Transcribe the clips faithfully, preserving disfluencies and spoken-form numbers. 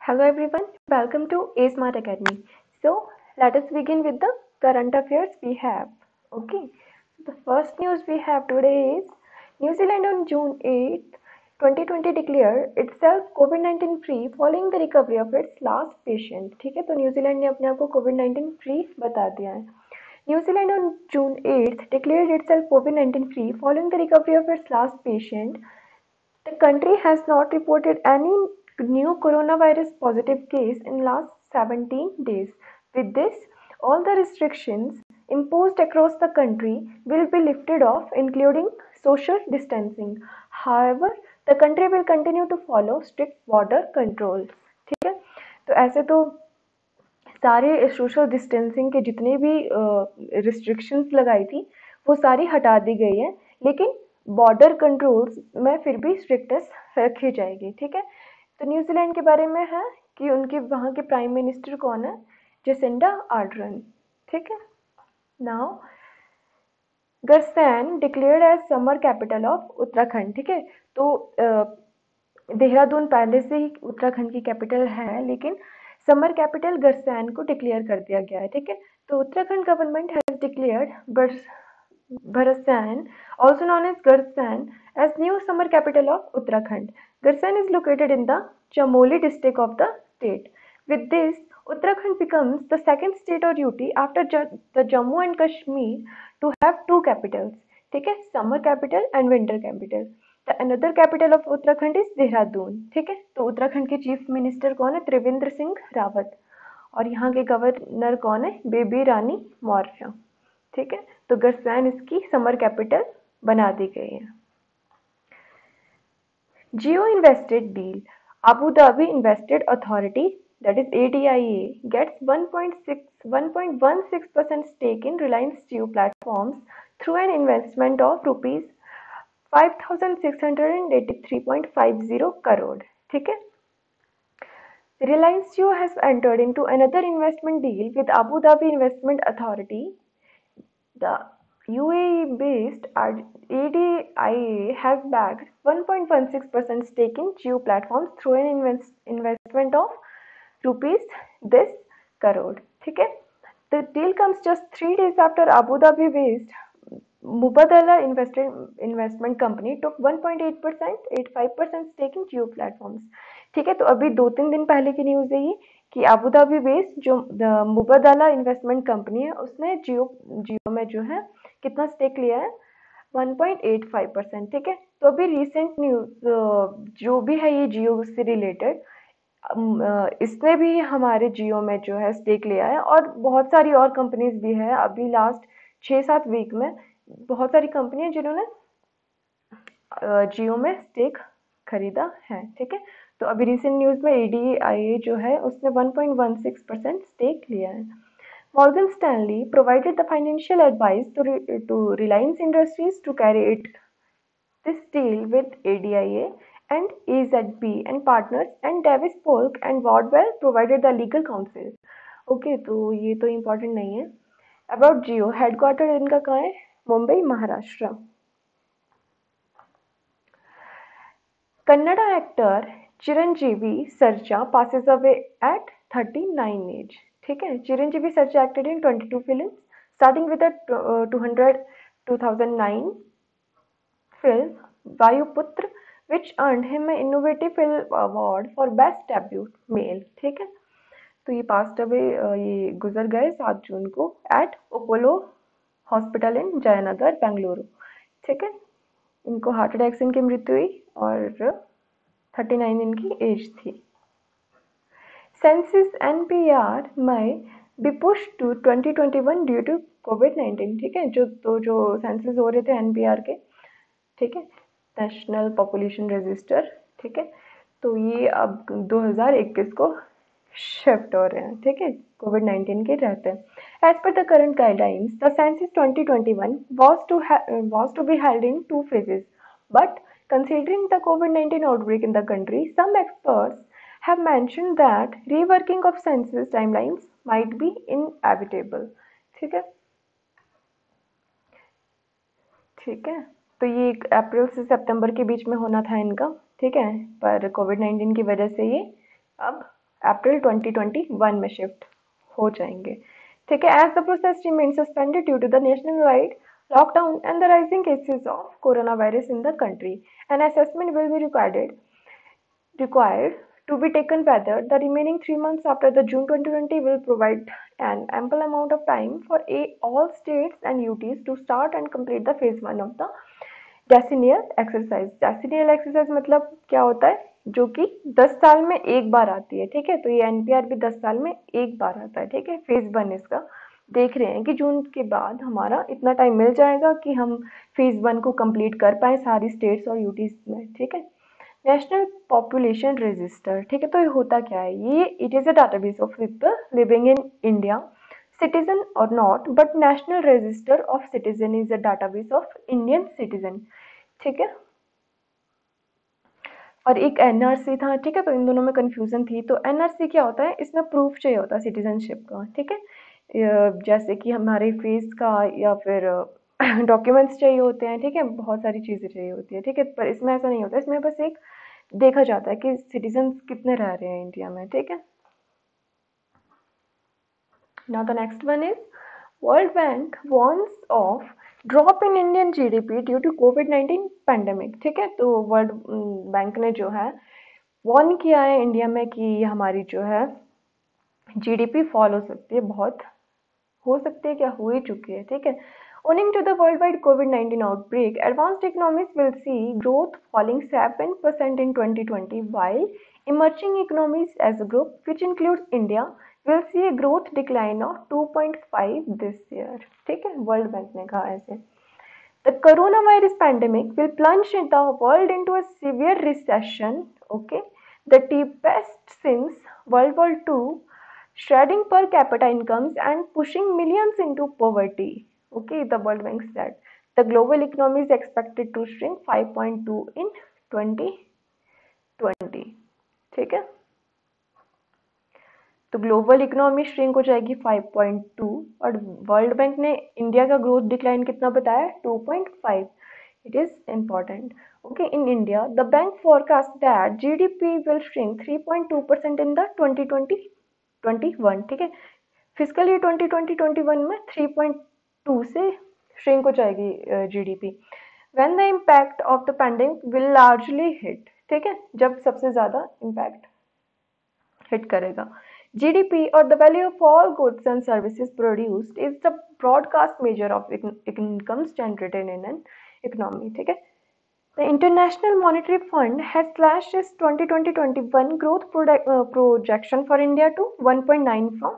Hello everyone, welcome to A Smart Academy. So let us begin with the current affairs we have. Okay, the first news we have today is New Zealand on June eighth, twenty twenty declared itself COVID nineteen free following the recovery of its last patient. ठीक है, तो New Zealand ने अपने आप को Covid nineteen free बता दिया है. New Zealand on June eighth declared itself COVID nineteen free following the recovery of its last patient. The country has not reported any new coronavirus positive case in last seventeen days. With this, all the restrictions imposed across the country will be lifted off, including social distancing. However, the country will continue to follow strict border controls. ठीक है, तो ऐसे तो सारे social distancing के जितने भी restrictions लगाई थी वो सारी हटा दी गई है, लेकिन बॉर्डर कंट्रोल्स में फिर भी स्ट्रिक्टनेस रखी जाएगी. ठीक है, तो न्यूजीलैंड के बारे में है कि उनके वहाँ के प्राइम मिनिस्टर कौन है, जेसिंडा आर्डर्न. ठीक है, now Gairsain declared as summer capital of Uttarakhand. ठीक है, तो देहरादून पहले से ही उत्तराखंड की कैपिटल है, लेकिन समर कैपिटल गरसैन को डिक्लेयर कर दिया गया है. ठीक है, तो Uttarakhand government has declared Bharshan, also known as Garsan, as new summer capital of Uttarakhand. Garsan is located in the Chamoli district of the state. With this, Uttarakhand becomes the second state or U T after the Jammu and Kashmir to have two capitals. ठीक है, summer capital and winter capital. The another capital of Uttarakhand is Dehradun. ठीक है, तो उत्तराखंड के chief minister कौन है, त्रिवेंद्र सिंह रावत, और यहाँ के गवर्नर कौन है, बेबी रानी मौर्य. ठीक है, तो गरसैन इसकी समर कैपिटल बना दी गई है. Jio invested deal. Abu Dhabi invested authority, that is A D I A, gets one point one six percent stake in Reliance Jio platforms through an investment of rupees five thousand six hundred eighty-three point five zero crore. ठीक है, Reliance Jio has entered into another investment deal with Abu Dhabi Investment Authority. The U A E-based A D I A has backed one point one six percent stake in Jio platforms through an invest, investment of rupees this crore. ठीक है, the deal comes just three days after Abu Dhabi-based Mubadala investment company took one point eight percent eighty-five percent stake in Jio platforms. ठीक है, तो अभी दो तीन दिन पहले की न्यूज़ है ये कि अबू धाबी बेस्ड जो मुबदला इन्वेस्टमेंट कंपनी है उसने जियो जियो में जो है कितना स्टेक लिया है, one point eight five percent. ठीक है, तो अभी रिसेंट न्यूज़ जो भी है ये जियो से रिलेटेड, इसने भी हमारे जियो में जो है स्टेक लिया है, और बहुत सारी और कंपनीज भी है. अभी लास्ट छः सात वीक में बहुत सारी कंपनियां जिन्होंने जियो में स्टेक खरीदा है. ठीक है, तो अभी रिसेंट न्यूज़ में A D I A जो है उसने one point one six percent stake लिया है. Morgan Stanley provided the financial advice to, re, to Reliance Industries to carry it this deal with A D I A and A Z B and partners, and Davis Polk and Wardwell provided the legal counsel. Okay okay, तो ये तो important नहीं है. About Jio, headquarter इनका कहाँ है, Mumbai Maharashtra. Kannada actor Chiranjeevi Sarja passes away at thirty-nine age. ठीक है, Chiranjeevi Sarja acted in twenty-two films starting with the uh, two hundred two thousand nine film Vayuputra, which earned him an Innovative Film Award for Best Debut Male. ठीक है, तो ये passed away ये गुजर गए सात जून को at Apollo hospital in Jayanagar Bengaluru. ठीक है, इनको हार्ट अटैक से इनकी मृत्यु हुई और थर्टी नाइन इनकी एज थी. सेंसस एन पी आर में be push to twenty twenty one due to COVID nineteen. ठीक है, जो तो जो सेंसस हो रहे थे एन पी आर के, ठीक है, नेशनल पॉपुलेशन रजिस्टर. ठीक है, तो ये अब दो हज़ार इक्कीस को शिफ्ट हो रहे हैं. ठीक है, कोविड नाइन्टीन के रहते हैं. As per the current guidelines the census twenty twenty-one was to was to be held in two phases, but considering the COVID nineteen outbreak in the country, some experts have mentioned that reworking of census timelines might be inevitable. ठीक है, ठीक है, तो ये अप्रैल से सितंबर के बीच में होना था इनका. ठीक है, पर कोविड नाइन्टीन की वजह से ये अब अप्रैल ट्वेंटी ट्वेंटी वन में शिफ्ट हो जाएंगे। ठीक है, as the process remain suspended due to the national wide lockdown and the rising cases of corona virus in the country, an assessment will be required required to be taken whether the remaining three months after the June twenty twenty will provide an ample amount of time for a, all states and U Ts to start and complete the phase one of the decennial exercise. Decennial exercise मतलब क्या होता है, जो कि दस साल में एक बार आती है। ठीक है, तो ये एनपीआर भी दस साल में एक बार आता है। ठीक है, फेज वन इसका देख रहे हैं कि जून के बाद हमारा इतना टाइम मिल जाएगा कि हम फेज वन को कंप्लीट कर पाए सारी स्टेट्स और यूटीज में। ठीक है, नेशनल पॉपुलेशन रजिस्टर। ठीक है, तो ये होता क्या है, ये it is a database of people living in India, citizen or not, but national register of citizen is a database of Indian citizen। ठीक है, और एक एनआरसी था। ठीक है, तो इन दोनों में कंफ्यूजन थी। तो एनआरसी क्या होता है, इसमें प्रूफ चाहिए होता है सिटीजनशिप का। ठीक है, जैसे कि हमारे फेस का या फिर डॉक्यूमेंट्स चाहिए होते हैं। ठीक है, बहुत सारी चीज़ें चाहिए होती है। ठीक है, पर इसमें ऐसा नहीं होता, इसमें बस एक देखा जाता है कि सिटीजन कितने रह रहे हैं इंडिया में। ठीक है, now the next one is World Bank warns of drop in Indian G D P due to COVID nineteen pandemic। ठीक है, तो वर्ल्ड बैंक ने जो है वॉर्न किया है इंडिया में कि हमारी जो है जीडीपी फॉल हो सकती है, बहुत हो सकती है, क्या हो ही चुकी है। ठीक है, owing to the worldwide COVID nineteen outbreak, advanced economies will see growth falling seven percent in twenty twenty, while emerging economies as a group, which includes India, will see a growth decline of two point five this year। ठीक है, world bank ने कहा ऐसे। The coronavirus pandemic will plunge the world into a severe recession, okay, the deepest since World War Two, shredding per capita incomes and pushing millions into poverty, okay, the World Bank said। The global economy is expected to shrink five point two in twenty twenty। ठीक है, तो global economy shrink हो जाएगी five point two, और world bank ने India का growth decline कितना बताया, two point five. It is important. Okay, in India the bank forecast that GDP will shrink three point two percent in the twenty twenty twenty one. ठीक है, physical year twenty twenty twenty one में three point two से shrink हो जाएगी GDP, when the impact of the pandemic will largely hit. ठीक है, जब सबसे ज़्यादा इम्पैक्ट हिट करेगा। G D P, or the value of all goods and services produced, is the broadcast measure of incomes generated in an economy। ठीक है, the International Monetary Fund has slashed its twenty twenty twenty-one growth product, uh, projection for India to one point nine from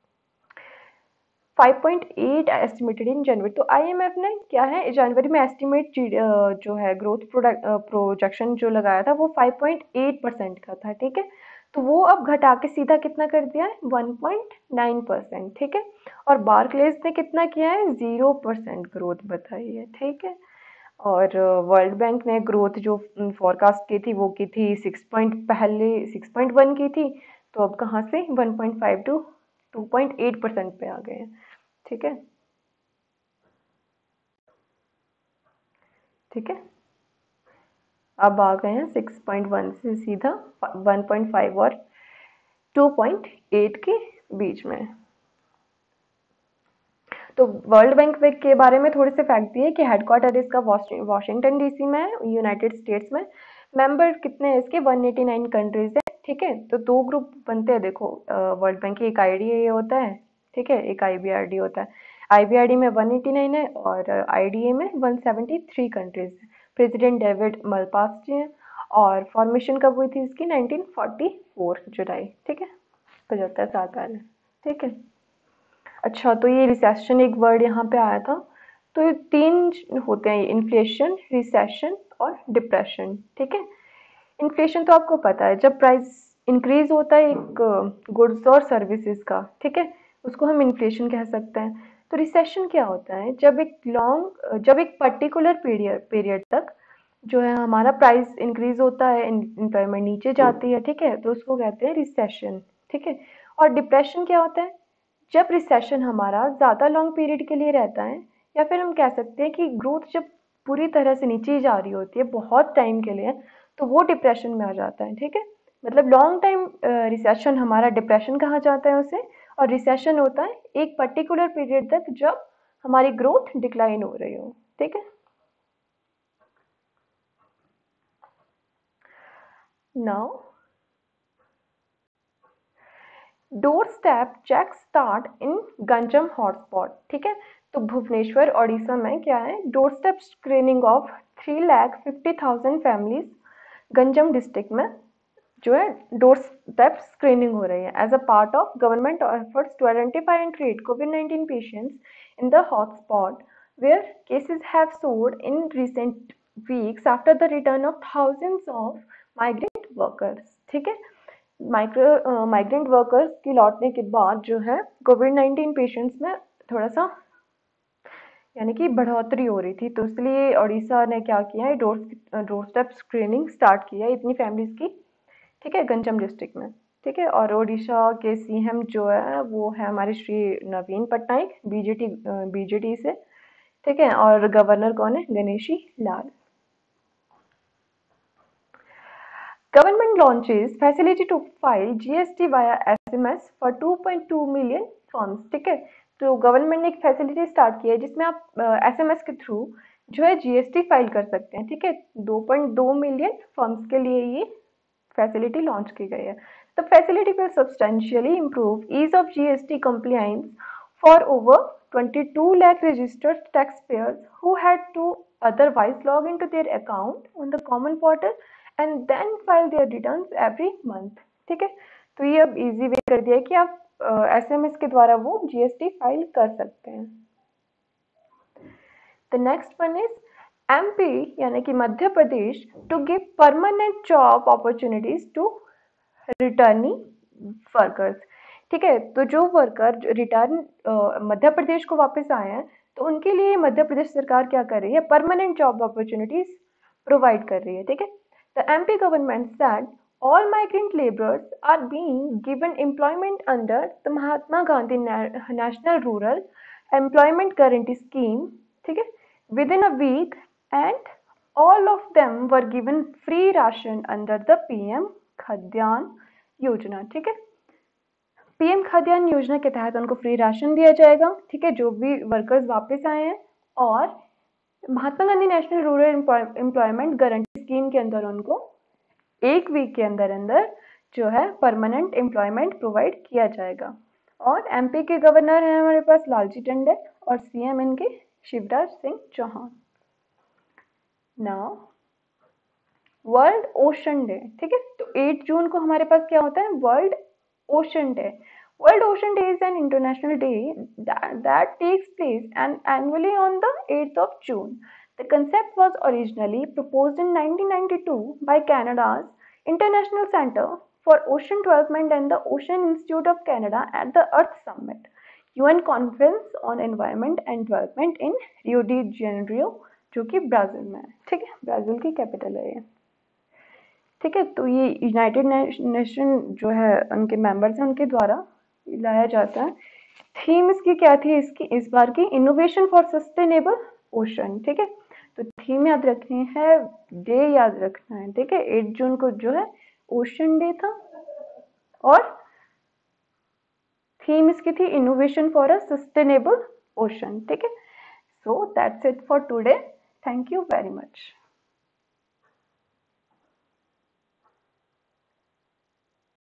five point eight estimated in January. तो IMF ने क्या है, जनवरी में estimate जो है growth product projection जो लगाया था वो फाइव पॉइंट एट परसेंट का था। ठीक है, तो वो अब घटा के सीधा कितना कर दिया है, वन पॉइंट नाइन परसेंट। ठीक है, और बार्कलेज ने कितना किया है, ज़ीरो परसेंट ग्रोथ बताई है। ठीक है, और वर्ल्ड बैंक ने ग्रोथ जो फोरकास्ट की थी वो की थी सिक्स पॉइंट पहले सिक्स पॉइंट वन की थी, तो अब कहाँ से one point five to two point eight percent पे आ गए हैं। ठीक है, ठीक है, अब आ गए हैं सिक्स पॉइंट वन से सीधा वन पॉइंट फाइव और टू पॉइंट एट के बीच में। तो वर्ल्ड बैंक के बारे में थोड़े से फैक्ट दिए कि हेडक्वार्टर इसका वॉशिंगटन डीसी में है, यूनाइटेड स्टेट्स में। मेंबर कितने हैं इसके, वन एटी नाइन कंट्रीज है। ठीक है, तो दो ग्रुप बनते हैं देखो वर्ल्ड बैंक की, एक आईडीए होता है, ठीक है, एक आईबीआरडी होता है। आईबीआरडी में वन एटी नाइन है और आईडीए में one seventy three countries. President David Malpass ji हैं, और फॉर्मेशन कब हुई थी इसकी, नाइनटीन फोर्टी फोर जुलाई। ठीक है, पचहत्तर साल पहले। ठीक है, अच्छा, तो ये रिसेशन एक वर्ड यहाँ पे आया था। तो ये तीन होते हैं, इन्फ्लेशन, रिसेशन और डिप्रेशन। ठीक है, इन्फ्लेशन तो आपको पता है, जब प्राइस इंक्रीज होता है एक गुड्स और सर्विसेज का, ठीक है, उसको हम इन्फ्लेशन कह सकते हैं। तो रिसेशन क्या होता है, जब एक लॉन्ग जब एक पर्टिकुलर पीरियड पीरियड तक जो है हमारा प्राइस इंक्रीज होता है, एम्प्लॉयमेंट नीचे जाती है। ठीक है, तो उसको कहते हैं रिसेशन। ठीक है, और डिप्रेशन क्या होता है, जब रिसेशन हमारा ज़्यादा लॉन्ग पीरियड के लिए रहता है, या फिर हम कह सकते हैं कि ग्रोथ जब पूरी तरह से नीचे जा रही होती है बहुत टाइम के लिए, तो वो डिप्रेशन में आ जाता है। ठीक है, मतलब लॉन्ग टाइम रिसेशन हमारा डिप्रेशन कहा जाता है उसे, और रिसेशन होता है एक पर्टिकुलर पीरियड तक जब हमारी ग्रोथ डिक्लाइन हो रही हो, ठीक है। Now door step check start in Ganjam hotspot, ठीक है। तो भुवनेश्वर ओडिशा में क्या है, door step screening of three lakh fifty thousand families Ganjam district में जो है डोर स्टेप स्क्रीनिंग हो रही है as a part of government efforts to identify and treat COVID nineteen patients in the hotspot where cases have soared in recent weeks after the return of thousands of migrant workers, ठीक है। माइग्रो migrant workers की लौटने के बाद जो है Covid nineteen patients में थोड़ा सा यानी कि बढ़ोतरी हो रही थी, तो इसलिए ओडिशा ने क्या किया है, door door step screening start किया है इतनी फैमिलीज की, ठीक है, गंजम डिस्ट्रिक्ट में, ठीक है। और ओडिशा के सीएम जो है वो है हमारे श्री नवीन पटनायक बीजेटी बीजेटी से, ठीक है। और गवर्नर कौन है, Ganeshi Lal. Government launches facility to file G S T via S M S for two point two million firms, ठीक है। तो गवर्नमेंट ने एक फैसिलिटी स्टार्ट की है जिसमें आप एस एम एस के थ्रू जो है जीएसटी फाइल कर सकते हैं, ठीक है। दो पॉइंट दो मिलियन फर्म्स के लिए ये फैसिलिटी लॉन्च की गई है। The facility will substantially improve ease of G S T compliance for over twenty-two lakh registered taxpayers who had to otherwise log into their account on the common portal and then file their returns every month, ठीक है। तो ये अब easy way कर दिया है कि आप एसएमएस uh, के द्वारा वो जीएसटी फाइल कर सकते हैं। The next one is MP यानी कि Madhya Pradesh to give permanent job opportunities to returning workers, ठीक है। तो जो वर्कर रिटर्न मध्य प्रदेश को वापस आए हैं तो उनके लिए मध्य प्रदेश सरकार क्या कर रही है, परमानेंट जॉब अपॉर्चुनिटीज प्रोवाइड कर रही है, ठीक है। The M P government said all migrant laborers are being given employment under the Mahatma Gandhi National Rural Employment Guarantee Scheme, ठीक है, within a week, and all of them were given free ration under the P M खाद्यान्न योजना, ठीक है। PM खाद्यान्न योजना के तहत उनको फ्री राशन दिया जाएगा, ठीक है, जो भी वर्कर्स वापस आए हैं। और Mahatma Gandhi national rural employment guarantee scheme के अंदर उनको एक वीक के अंदर अंदर जो है परमानेंट एम्प्लॉयमेंट प्रोवाइड किया जाएगा। और एमपी के गवर्नर हैं हमारे पास लालजी टंडन और सीएम इनके Shivraj Singh Chouhan. Now world ocean day, ठीक है। तो आठ जून को हमारे पास क्या होता है, world ocean day. World Ocean Day is an international day that, that takes place and annually on the eighth of June. The concept was originally proposed in nineteen ninety-two by Canada's International Centre for Ocean Development and the Ocean Institute of Canada at the Earth Summit, U N Conference on Environment and Development in Rio de Janeiro, जो कि Brazil में है, ठीक है, Brazil की capital है ये, ठीक है। तो ये यूनाइटेड नेशन जो है उनके मेंबर्स हैं उनके द्वारा लाया जाता है। थीम इसकी क्या थी, इसकी इस बार की इनोवेशन फॉर सस्टेनेबल ओशन, ठीक है। तो थीम याद रखनी है, डे याद रखना है, ठीक है। आठ जून को जो है ओशन डे था और थीम इसकी थी innovation for a sustainable ocean, ठीक है। So that's it for today, thank you very much.